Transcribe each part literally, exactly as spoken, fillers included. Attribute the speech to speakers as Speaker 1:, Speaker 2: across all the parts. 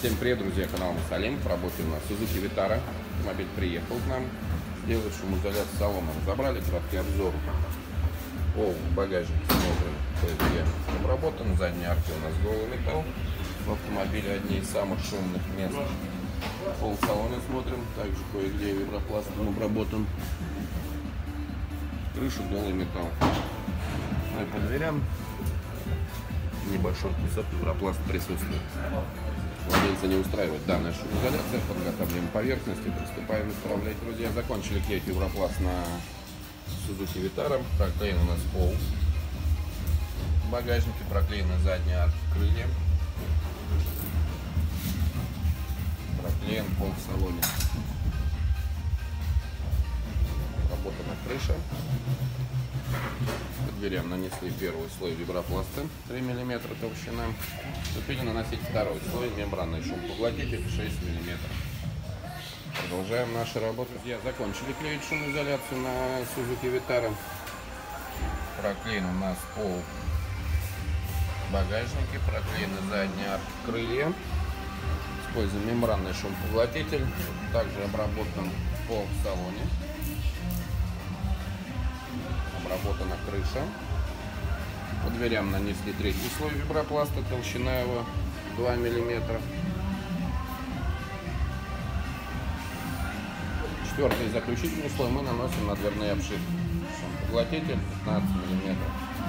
Speaker 1: Всем привет, друзья, канал Мусалим. В работе у нас Suzuki Vitara. Автомобиль приехал к нам. Сделать шумоизоляцию салона. Разобрали, краткий обзор. О, багажник смотрим. То есть где обработан. Задней арки у нас голый металл. В автомобиле одни из самых шумных мест. Пол салона смотрим. Также кое-где вибропластом обработан. Крыша голый металл. Ну и по дверям небольшой кусок вибропласта присутствует. Владельца не устраивает данная шумоизоляция. Подготовим поверхности, приступаем исправлять. Друзья, закончили клеить вибропласт на Suzuki Vitara. Проклеен у нас пол в багажнике, проклеены задние арки крылья, проклеен пол в салоне. Работана крыша. К дверям нанесли первый слой вибропласта три миллиметра толщина. Ступили наносить второй слой, мембранный шумопоглотитель шесть миллиметров. Продолжаем нашу работу. Друзья, закончили клеить шумоизоляцию на Suzuki Vitara. Проклеен у нас пол в багажнике, проклеены задние арки крылья. Используем мембранный шумопоглотитель. Также обработан пол в салоне. Обработана крыша. По дверям нанесли третий слой вибропласта, толщина его два миллиметра. Четвертый заключительный слой мы наносим на дверные обшивки. Шумопоглотитель пятнадцать миллиметров.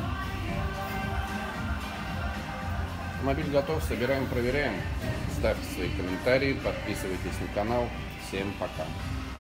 Speaker 1: Автомобиль готов, собираем, проверяем. Ставьте свои комментарии, подписывайтесь на канал. Всем пока!